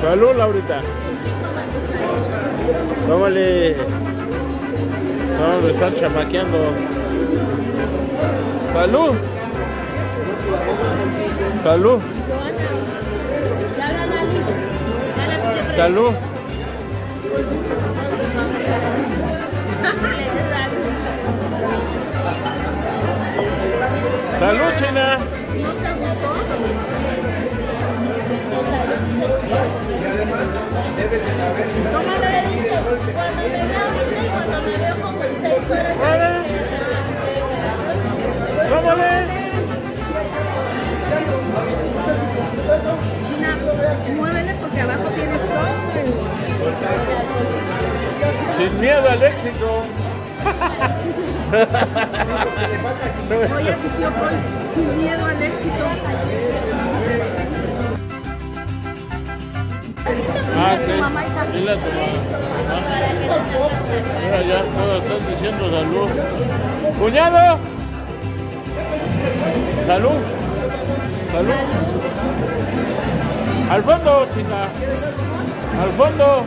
Salud, Laurita. Tómale. Vamos a estar chamaqueando. Salud. Salud. Salud. Salud, China. ¿Cómo le dice? Cuando me veo ahorita y cuando me veo como en 6 horas. ¡Tómale! China, muévele porque abajo tienes todo. Sin miedo al éxito. Oye, tu tío Paul, sin miedo al éxito. Ah, sí. Dile a tu mamá. Mira, ya todos están diciendo salud. ¡Cuñado! ¡Salud! ¡Salud! ¡Al fondo, chica! ¡Al fondo!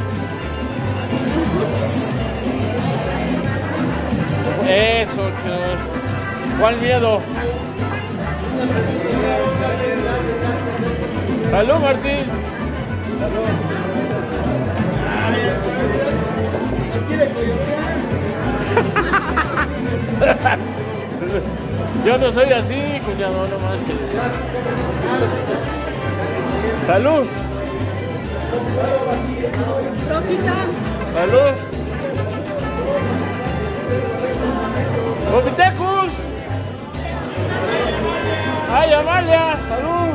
Eso, chicos. ¿Cuál miedo? ¡Salud, Martín! Yo no soy así, cuñado, no manches. ¡Salud! ¡Salud! ¡Copitecus! ¡Ay, Amalia! ¡Salud!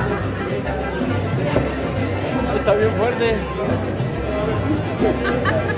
Está bien fuerte.